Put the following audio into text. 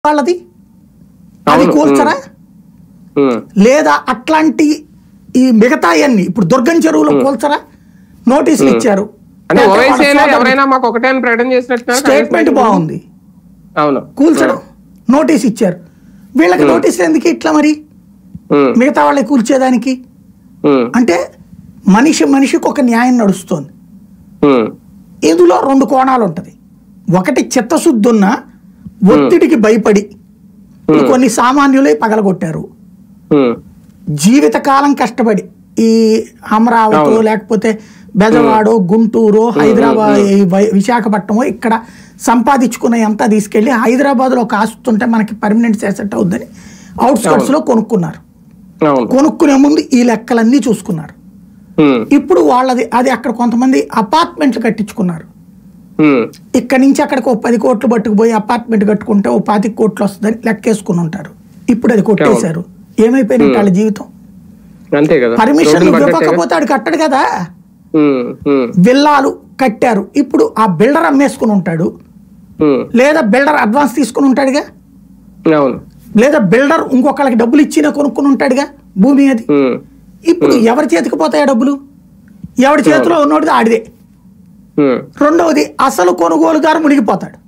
వాళ్ళది అది కూల్చరా లేదా అట్లాంటి ఈ మిగతా అన్ని ఇప్పుడు దుర్గం చెరువులో కూల్చరా నోటీసులు ఇచ్చారు స్టేట్మెంట్ బాగుంది కూల్చడం నోటీస్ ఇచ్చారు వీళ్ళకి నోటీసులు ఎందుకు ఇట్లా మరి మిగతా వాళ్ళకి కూల్చేదానికి అంటే మనిషికి ఒక న్యాయం నడుస్తుంది ఇందులో రెండు కోణాలు ఉంటది ఒకటి చిత్తశుద్ధి ఉన్న ఒత్తిడికి భయపడి కొన్ని సామాన్యులే పగలగొట్టారు జీవితకాలం కష్టపడి ఈ అమరావతి లేకపోతే బెజవాడో గుంటూరు హైదరాబాద్ విశాఖపట్నమో ఇక్కడ సంపాదించుకున్న ఎంత తీసుకెళ్లి హైదరాబాద్ లో ఒక ఆస్తి ఉంటే మనకి పర్మనెంట్ సెట్ అవుద్దని అవుట్స్కట్స్ లో కొనుక్కున్నారు కొనుక్కునే ముందు ఈ లెక్కలన్నీ చూసుకున్నారు ఇప్పుడు వాళ్ళది అది అక్కడ కొంతమంది అపార్ట్మెంట్లు కట్టించుకున్నారు ఇక్కడి నుంచి అక్కడికి 10 కోట్లు పట్టుకుపోయి అపార్ట్మెంట్ కట్టుకుంటే 25 కోట్లు వస్తుందని లెక్కేసుకుని ఉంటారు ఇప్పుడు అది కొట్టేశారు ఏమైపోయినట్టు వాళ్ళ జీవితం పర్మిషన్ ఇవ్వకపోతే ఆడు కట్టడు కదా విల్లాలు కట్టారు ఇప్పుడు ఆ బిల్డర్ అమ్మేసుకుని ఉంటాడు లేదా బిల్డర్ అడ్వాన్స్ తీసుకుని ఉంటాడుగా లేదా బిల్డర్ ఇంకొకళ్ళకి డబ్బులు ఇచ్చినా కొనుక్కుని ఉంటాడుగా భూమి అది ఇప్పుడు ఎవరి చేతికి పోతాయి డబ్బులు ఎవరి చేతిలో ఉన్నోడిది ఆడిదే రెండవది అసలు కొనుగోలుదారు మునిగిపోతాడు